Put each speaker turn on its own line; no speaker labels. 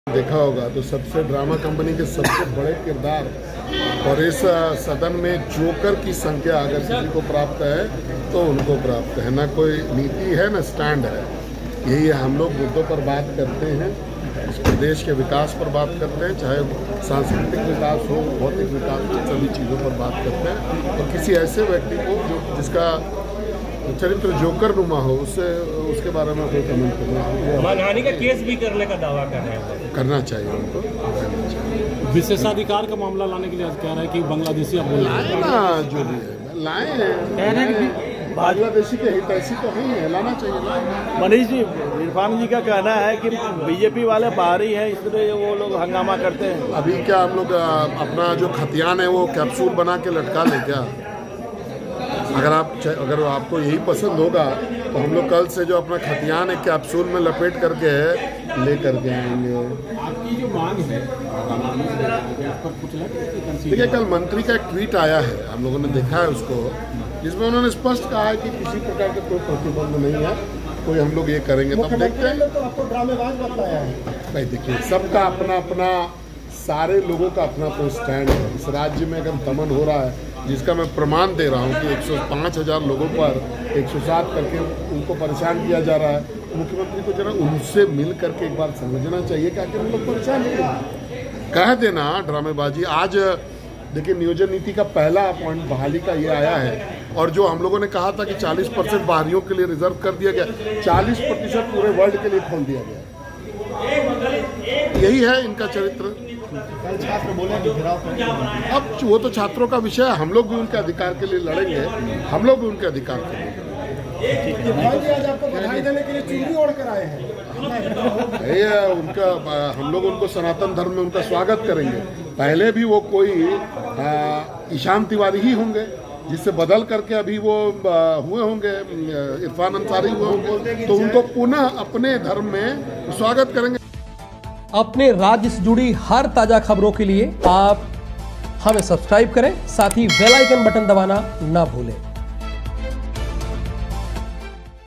देखा होगा तो सबसे ड्रामा कंपनी के सबसे बड़े किरदार और इस सदन में जोकर की संख्या अगर किसी को प्राप्त है तो उनको प्राप्त है। ना कोई नीति है ना स्टैंड है। यही है, हम लोग मुद्दों पर बात करते हैं, इस प्रदेश के विकास पर बात करते हैं, चाहे सांस्कृतिक विकास हो, भौतिक विकास हो, सभी चीज़ों पर बात करते हैं। और किसी ऐसे व्यक्ति को जिसका चरित्र जोकर नुमा हो उसके बारे में कोई कमेंट करना,
मानहानि का केस भी करने का दावा कर रहे हैं,
करना चाहिए उनको।
विशेषाधिकार का मामला लाने के लिए आज कह रहा है कि बांग्लादेशी आप बोल
लाए ना, जो भी है लाए, बांग्लादेशी के हितैषी तो है, लाना चाहिए।
मनीष जी, इरफान जी का कहना है कि बीजेपी वाले बाहरी हैं, इसलिए वो लोग हंगामा करते हैं।
अभी क्या हम लोग अपना जो खतियान है वो कैप्सूल बना के लटका लें क्या? अगर आपको यही पसंद होगा तो हम लोग कल से जो अपना खतियान एक कैप्सूल में लपेट करके ले करके आएंगे।
आपकी जो मांग है
देखिए, कल मंत्री का एक ट्वीट आया है, हम लोगों ने देखा है उसको, जिसमें उन्होंने स्पष्ट कहा है कि किसी प्रकार का कोई प्रतिबंध नहीं है, कोई हम लोग ये करेंगे तब देखते हैं।
तो आपको ड्रामेबाज बताया है
भाई देखिए, सबका अपना अपना, सारे लोगों का अपना अपना स्टैंड है। इस राज्य में अगर दमन हो रहा है, जिसका मैं प्रमाण दे रहा हूँ कि 105,000 लोगों पर 107 करके उनको परेशान किया जा रहा है, मुख्यमंत्री को जरा उनसे मिल करके एक बार समझना चाहिए कि आखिर उन लोग परेशान हैं। कह देना ड्रामेबाजी। आज देखिए, नियोजन नीति का पहला पॉइंट बहाली का ये आया है, और जो हम लोगों ने कहा था कि 40% बाहरियों के लिए रिजर्व कर दिया गया, 40% पूरे वर्ल्ड के लिए खोल दिया गया। यही है इनका चरित्र।
छात्र बोले कि
अब वो तो छात्रों का विषय है, हम लोग भी उनके अधिकार के लिए लड़ेंगे, हम लोग भी उनके अधिकार के लिए।
आज आपको बधाई देने के लिए चुन्नी ओढ़ कर आए हैं।
उनका हम लोग उनको सनातन धर्म में उनका स्वागत करेंगे। पहले भी वो कोई ईशान तिवारी ही होंगे, जिससे बदल करके अभी वो हुए होंगे, इरफान अंसारी हुए होंगे, तो उनको पुनः अपने धर्म में स्वागत करेंगे।
अपने राज्य से जुड़ी हर ताजा खबरों के लिए आप हमें सब्सक्राइब करें, साथ ही बेल आइकन बटन दबाना ना भूलें।